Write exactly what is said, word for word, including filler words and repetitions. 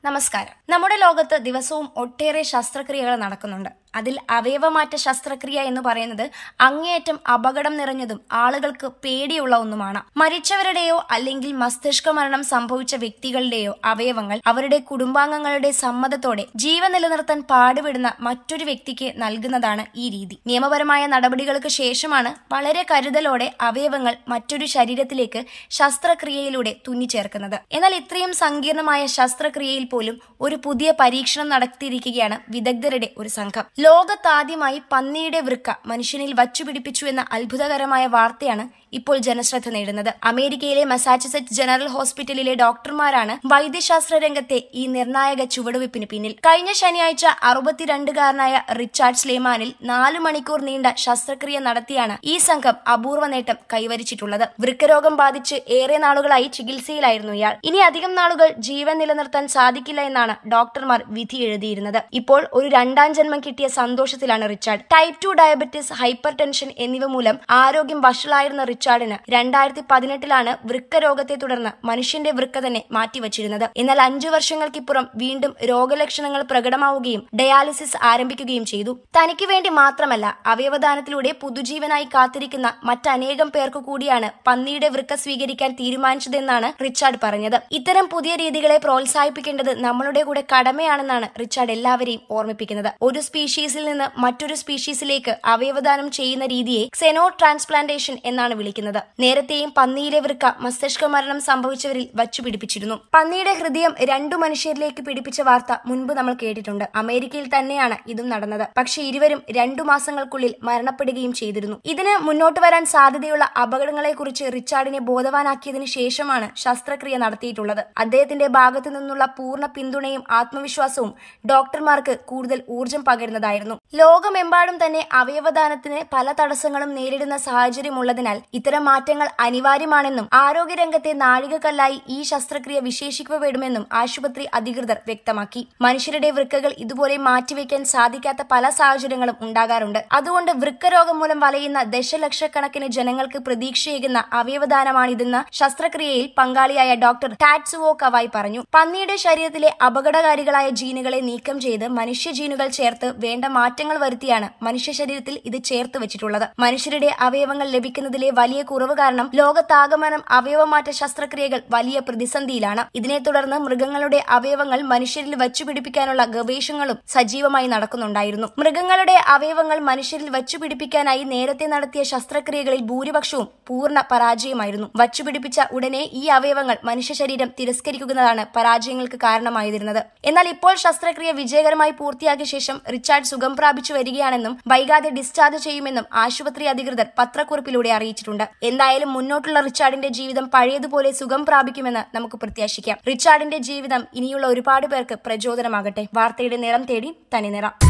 നമസ്കാരം. നമ്മുടെ ലോകത്ത് ദിവസവും ഒട്ടേറെ ശസ്ത്രക്രിയകൾ നടക്കുന്നുണ്ട്. അതിൽ അവയവമാറ്റ ശസ്ത്രക്രിയ എന്ന് പറയുന്നത് അങ്ങേയറ്റം അപകടം നിറഞ്ഞതും ആളുകൾക്ക് പേടിയുള്ള ഒന്നുമാണ്. മരിച്ചവരുടെയോ അല്ലെങ്കിൽ മസ്തിഷ്ക മരണം സംഭവിച്ച വ്യക്തികളുടെയോ അവയവങ്ങൾ അവരുടെ കുടുംബാംഗങ്ങളുടെ സമ്മതത്തോടെ ജീവൻ നിലനിർത്താൻ പാടുപെടുന്ന മറ്റൊരു വ്യക്തിക്ക് നൽകുന്നതാണ് ഈ രീതി. നിയമപരമായ നടപടികൾക്ക് ശേഷമാണ് വളരെ കരുതലോടെ അവയവങ്ങൾ മറ്റൊരു ശരീരത്തിലേക്ക് ശസ്ത്രക്രിയയിലൂടെ തുന്നിച്ചേർക്കുന്നത്. എന്നാൽ ഇത്രയും സങ്കീർണമായ ശസ്ത്രക്രിയയിൽ പോലും ഒരു പുതിയ പരീക്ഷണം നടത്തിയിരിക്കുകയാണ് വിദഗ്ധരുടെ ഒരു സംഘം. ലോകത്താദ്യമായി പന്നിയുടെ വൃക്ക മനുഷ്യനിൽ വച്ചുപിടിപ്പിച്ചു എന്ന അത്ഭുതകരമായ വാർത്തയാണ് ഇപ്പോൾ ജനശ്രദ്ധ നേടുന്നത്. അമേരിക്കയിലെ മസാച്യുസെറ്റ്സ് ജനറൽ ഹോസ്പിറ്റലിലെ ഡോക്ടർമാരാണ് വൈദ്യശാസ്ത്ര രംഗത്തെ ഈ നിർണായക ചുവടുവയ്പ്പിന് പിന്നിൽ. കഴിഞ്ഞ ശനിയാഴ്ച അറുപത്തിരണ്ടുകാരനായ റിച്ചാർഡ് സ്ലേമാനിൽ നാലു മണിക്കൂർ നീണ്ട ശസ്ത്രക്രിയ നടത്തിയാണ് ഈ സംഘം അപൂർവ നേട്ടം കൈവരിച്ചിട്ടുള്ളത്. വൃക്കരോഗം ബാധിച്ച് ഏറെ നാളുകളായി ചികിത്സയിലായിരുന്നു ഇയാൾ. ഇനി അധികം നാളുകൾ ജീവൻ നിലനിർത്താൻ സാധിക്കില്ല എന്നാണ് ഡോക്ടർമാർ വിധി എഴുതിയിരുന്നത്. ഇപ്പോൾ ഒരു രണ്ടാം ജന്മം കിട്ടിയ സന്തോഷത്തിലാണ് Richard. Type two diabetes, hypertension എന്നിവ മൂലം ആരോഗ്യം വഷളായിരുന്ന റിച്ചാർഡിന് രണ്ടായിരത്തി പതിനെട്ടിലാണ് വൃക്ക രോഗത്തെ തുടർന്ന് മനുഷ്യന്റെ വൃക്ക തന്നെ മാറ്റിവച്ചിരുന്നത്. എന്നാൽ അഞ്ചു വർഷങ്ങൾക്കിപ്പുറം വീണ്ടും രോഗലക്ഷണങ്ങൾ പ്രകടമാവുകയും ഡയാലിസിസ് ആരംഭിക്കുകയും ചെയ്തു. തനിക്ക് വേണ്ടി മാത്രമല്ല, അവയവദാനത്തിലൂടെ പുതുജീവനായി കാത്തിരിക്കുന്ന മറ്റനേകം പേർക്കു കൂടിയാണ് പന്നിയുടെ വൃക്ക സ്വീകരിക്കാൻ തീരുമാനിച്ചതെന്നാണ് റിച്ചാർഡ് പറഞ്ഞത്. ഇത്തരം പുതിയ രീതികളെ പ്രോത്സാഹിപ്പിക്കേണ്ടത് നമ്മളുടെ കൂടെ കടമയാണെന്നാണ് റിച്ചാർഡ് എല്ലാവരെയും ഓർമ്മിപ്പിക്കുന്നത്. ഒരു സ്പീഷീസിൽ നിന്ന് മറ്റൊരു സ്പീഷീസിലേക്ക് അവയവദാനം ചെയ്യുന്ന രീതിയെ ക്സെനോ ട്രാൻസ്പ്ലാന്റേഷൻ എന്നാണ് വിളിക്കുന്നത്. നേരത്തെയും പന്നിയിലെ വൃക്ക മസ്തിഷ്ക മരണം സംഭവിച്ചവരിൽ വച്ചുപിടിപ്പിച്ചിരുന്നു. പന്നിയുടെ ഹൃദയം രണ്ടു മനുഷ്യരിലേക്ക് പിടിപ്പിച്ച വാർത്ത മുൻപ് നമ്മൾ കേട്ടിട്ടുണ്ട്. അമേരിക്കയിൽ തന്നെയാണ് ഇതും നടന്നത്. പക്ഷേ ഇരുവരും രണ്ടു മാസങ്ങൾക്കുള്ളിൽ മരണപ്പെടുകയും ചെയ്തിരുന്നു. ഇതിന് മുന്നോട്ട് വരാൻ സാധ്യതയുള്ള അപകടങ്ങളെക്കുറിച്ച് റിച്ചാർഡിനെ ബോധവാനാക്കിയതിനു ശേഷമാണ് ശസ്ത്രക്രിയ നടത്തിയിട്ടുള്ളത്. അദ്ദേഹത്തിന്റെ ഭാഗത്തു നിന്നുള്ള പൂർണ്ണ പിന്തുണയും ആത്മവിശ്വാസവും ഡോക്ടർമാർക്ക് കൂടുതൽ ഊർജം പകരുന്നതായിരുന്നു. ലോകമെമ്പാടും തന്നെ അവയവദാനത്തിന് പല തടസ്സങ്ങളും നേരിടുന്ന സാഹചര്യമുള്ളതിനാൽ ഇത്തരം മാറ്റങ്ങൾ അനിവാര്യമാണെന്നും ആരോഗ്യരംഗത്തെ നാഴികക്കല്ലായി ഈ ശസ്ത്രക്രിയ വിശേഷിക്കപ്പെടുമെന്നും ആശുപത്രി അധികൃതർ വ്യക്തമാക്കി. മനുഷ്യരുടെ വൃക്കകൾ ഇതുപോലെ മാറ്റിവെക്കാൻ സാധിക്കാത്ത പല സാഹചര്യങ്ങളും ഉണ്ടാകാറുണ്ട്. അതുകൊണ്ട് വൃക്കരോഗം മൂലം വലയുന്ന ദശലക്ഷക്കണക്കിന് ജനങ്ങൾക്ക് പ്രതീക്ഷയേകുന്ന അവയവദാനമാണിതെന്ന് ശസ്ത്രക്രിയയിൽ പങ്കാളിയായ ഡോക്ടർ ടാറ്റ്സുവോ കവായ് പറഞ്ഞു. പന്നിയുടെ ശരീരത്തിലെ അപകടകാരികളായ ജീനുകളെ നീക്കം ചെയ്ത് മനുഷ്യ ജീനുകൾ ചേർത്ത് വേണ്ട മാറ്റങ്ങൾ വരുത്തിയാണ് മനുഷ്യ ശരീരത്തിൽ ഇത് ചേർത്ത് വെച്ചിട്ടുള്ളത്. മനുഷ്യരുടെ അവയവങ്ങൾ ലഭിക്കുന്നതിലെ വലിയ കുറവ് കാരണം ലോകത്താകമാനം അവയവമാറ്റ ശസ്ത്രക്രിയകൾ വലിയ പ്രതിസന്ധിയിലാണ്. ഇതിനെ തുടർന്ന് മൃഗങ്ങളുടെ അവയവങ്ങൾ മനുഷ്യരിൽ വച്ചുപിടിപ്പിക്കാനുള്ള ഗവേഷണങ്ങളും സജീവമായി നടക്കുന്നുണ്ടായിരുന്നു. മൃഗങ്ങളുടെ അവയവങ്ങൾ മനുഷ്യരിൽ വച്ചുപിടിപ്പിക്കാനായി നേരത്തെ നടത്തിയ ശസ്ത്രക്രിയകളിൽ ഭൂരിപക്ഷവും പൂർണ്ണ പരാജയമായിരുന്നു. വച്ചുപിടിപ്പിച്ച ഉടനെ ഈ അവയവങ്ങൾ മനുഷ്യ ശരീരം തിരസ്കരിക്കുന്നതാണ് പരാജയങ്ങൾക്ക് കാരണമായിരുന്നത്. എന്നാൽ ഇപ്പോൾ ശസ്ത്രക്രിയ വിജയകരമായി പൂർത്തിയാക്കിയ ശേഷം റിച്ചാർഡ് സുഖം പ്രാപിച്ചു വരികയാണെന്നും വൈകാതെ ഡിസ്ചാർജ് ചെയ്യുമെന്നും ആശുപത്രി അധികൃതർ പത്രക്കുറിപ്പിലൂടെ അറിയിച്ചിട്ടുണ്ട്. എന്തായാലും മുന്നോട്ടുള്ള റിച്ചാർഡിന്റെ ജീവിതം പഴയതുപോലെ സുഖം പ്രാപിക്കുമെന്ന് നമുക്ക് പ്രത്യാശിക്കാം. റിച്ചാർഡിന്റെ ജീവിതം ഇനിയുള്ള ഒരുപാട് പേർക്ക് പ്രചോദനമാകട്ടെ. വാർത്തയുടെ നിറം തേടി തനി നിറം.